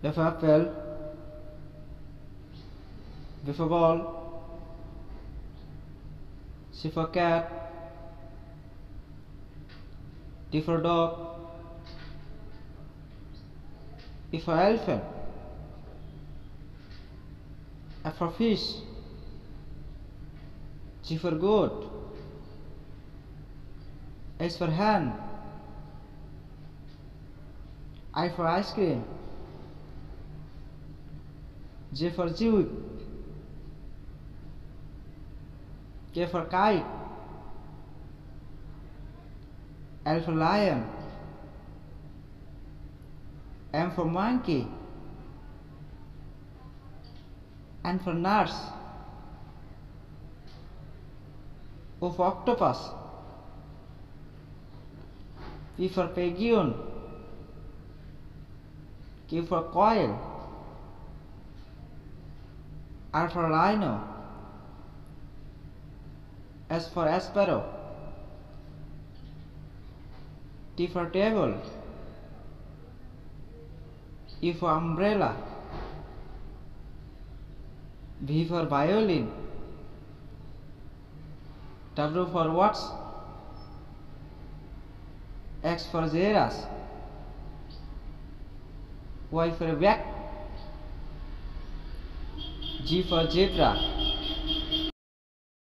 F for apple, B for ball, C for cat, D for dog, E for elephant, F for fish, G for goat, H for hen, I for ice cream, J for jeep, K for kite, L for lion, M for monkey, N for nurse, O for octopus, P for penguin, Q for coil, R for rhino, S for sparrow, T for table, U for umbrella, V for violin, W for watch, X for xerox, Y for yak, G for zebra,